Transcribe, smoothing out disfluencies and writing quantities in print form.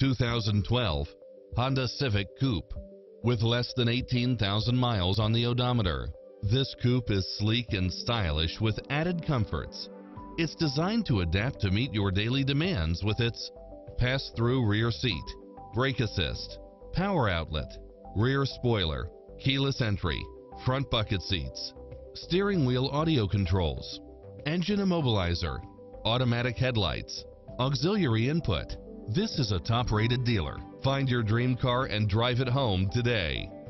2012 Honda Civic Coupe. With less than 18,000 miles on the odometer, this coupe is sleek and stylish with added comforts. It's designed to adapt to meet your daily demands with its pass-through rear seat, brake assist, power outlet, rear spoiler, keyless entry, front bucket seats, steering wheel audio controls, engine immobilizer, automatic headlights, auxiliary input. This is a top-rated dealer. Find your dream car and drive it home today.